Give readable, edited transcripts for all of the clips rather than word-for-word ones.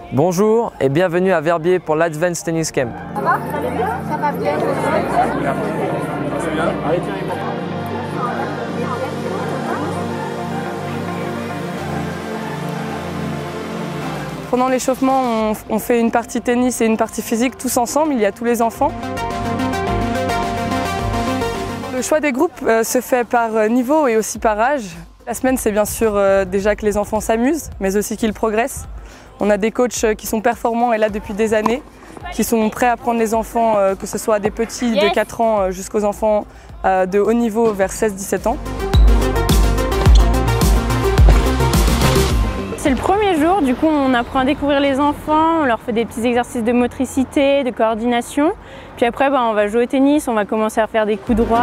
Bonjour et bienvenue à Verbier pour l'Advanced Tennis Camp. Ça va? Ça va bien? Ça va bien. C'est bien. Allez, tiens, Pendant l'échauffement, on fait une partie tennis et une partie physique tous ensemble, il y a tous les enfants. Le choix des groupes se fait par niveau et aussi par âge. La semaine, c'est bien sûr déjà que les enfants s'amusent, mais aussi qu'ils progressent. On a des coachs qui sont performants et là depuis des années, qui sont prêts à prendre les enfants, que ce soit des petits de 4 ans jusqu'aux enfants de haut niveau vers 16-17 ans. C'est le premier jour, du coup on apprend à découvrir les enfants, on leur fait des petits exercices de motricité, de coordination. Puis après on va jouer au tennis, on va commencer à faire des coups droits.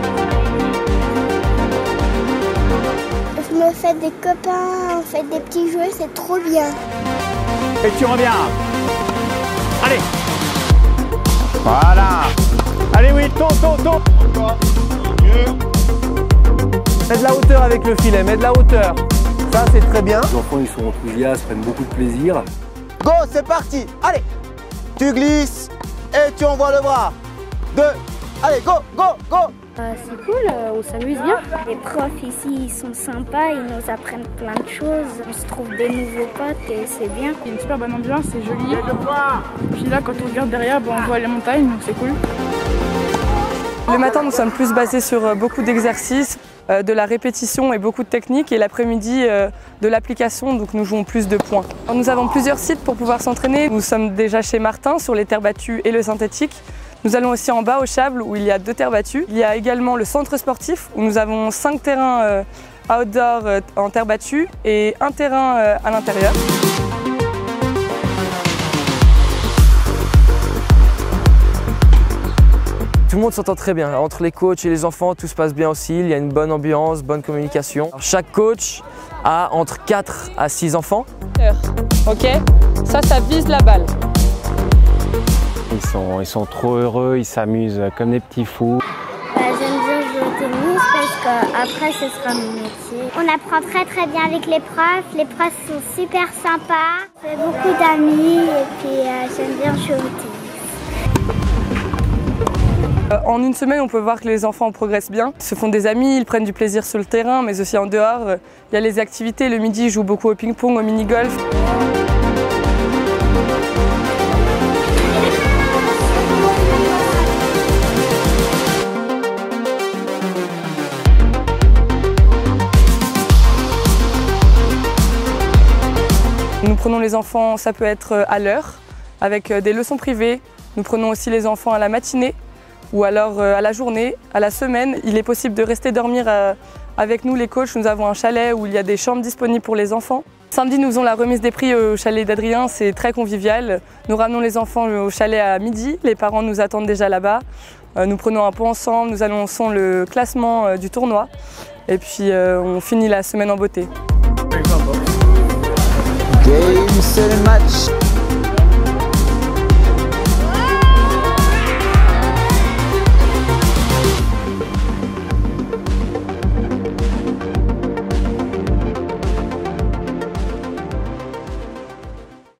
Je me fais des copains, on fait des petits jeux, c'est trop bien. et tu reviens. Allez. Voilà. Allez, oui, tombe. Encore. Mieux. Mets de la hauteur avec le filet, mets de la hauteur. Ça, c'est très bien. Les enfants, ils sont enthousiastes, prennent beaucoup de plaisir. Go, c'est parti. Allez, tu glisses et tu envoies le bras. 2, allez, go. C'est cool, on s'amuse bien. Les profs ici, ils sont sympas, ils nous apprennent plein de choses. On se trouve des nouveaux potes et c'est bien. Il y a une super bonne ambiance, c'est joli. Puis là, quand on regarde derrière, on voit les montagnes, donc c'est cool. Le matin, nous sommes plus basés sur beaucoup d'exercices, de la répétition et beaucoup de techniques. Et l'après-midi, de l'application, donc nous jouons plus de points. Alors, nous avons plusieurs sites pour pouvoir s'entraîner. Nous sommes déjà chez Martin sur les terres battues et le synthétique. Nous allons aussi en bas au Chable où il y a 2 terres battues. Il y a également le centre sportif où nous avons 5 terrains outdoor en terre battue et 1 terrain à l'intérieur. Tout le monde s'entend très bien. Entre les coachs et les enfants, tout se passe bien aussi. Il y a une bonne ambiance, bonne communication. Alors, chaque coach a entre 4 à 6 enfants. Ok, ça vise la balle. Ils sont trop heureux, ils s'amusent comme des petits fous. J'aime bien jouer au tennis parce qu'après ce sera mon métier. On apprend très bien avec les profs sont super sympas. J'ai beaucoup d'amis et puis j'aime bien jouer au tennis. En une semaine, on peut voir que les enfants progressent bien. Ils se font des amis, ils prennent du plaisir sur le terrain, mais aussi en dehors. Il y a les activités. Le midi, ils jouent beaucoup au ping-pong, au mini-golf. Nous prenons les enfants, ça peut être à l'heure, avec des leçons privées. Nous prenons aussi les enfants à la matinée ou alors à la journée, à la semaine. Il est possible de rester dormir avec nous, les coachs. Nous avons un chalet où il y a des chambres disponibles pour les enfants. Samedi, nous faisons la remise des prix au chalet d'Adrien, c'est très convivial. Nous ramenons les enfants au chalet à midi, les parents nous attendent déjà là-bas. Nous prenons un pot ensemble, nous annonçons le classement du tournoi et puis on finit la semaine en beauté. Game, c'est le match.